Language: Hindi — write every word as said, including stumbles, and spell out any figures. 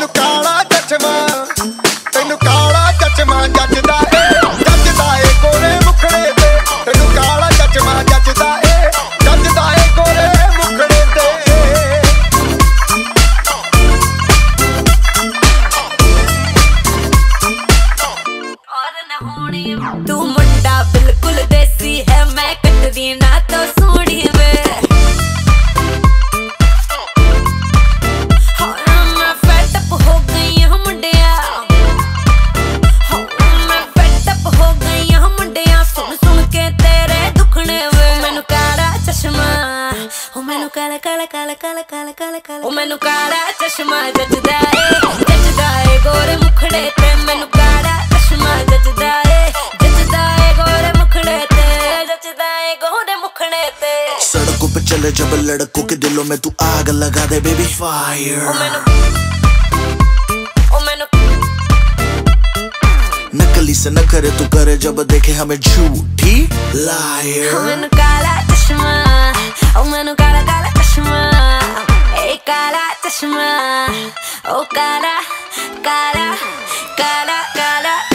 ਤੈਨੂੰ ਕਾਲਾ ਚਸ਼ਮਾ ਤੈਨੂੰ ਕਾਲਾ ਚਸ਼ਮਾ ਜੱਜਦਾ ਏ ਜੱਜਦਾ ਏ ਗੋਰੇ ਮੁਖੜੇ ਤੇ ਤੈਨੂੰ ਕਾਲਾ ਚਸ਼ਮਾ ਜੱਜਦਾ ਏ ਜੱਜਦਾ ਏ ਗੋਰੇ ਮੁਖੜੇ ਤੇ तू मुंडा बिल्कुल देसी है मैं कटरीना तो सोनी वे मैं फेडअप हो गई हूं मुंडिया मैं फेडअप हो गई हूं मुंडिया सुन सुन के तेरे दुखने वे मैनू काला चश्मा ओ मैनू काला काला काला काला काला काला काला ओ मैनू काला चश्मा जचदा ए जचदा ए गोरे मुखड़े ते मैनू काला चश्मा जचदा ए सड़कों पे चले जब लड़कों के दिलों में तू आग लगा दे बेबी फायर नकली से न करे तू करे जब देखे हमें झूठी लायर मैनू काला चश्मा ओ मैनू काला काला चश्मा ए काला चश्मा ओ काला काला काला काला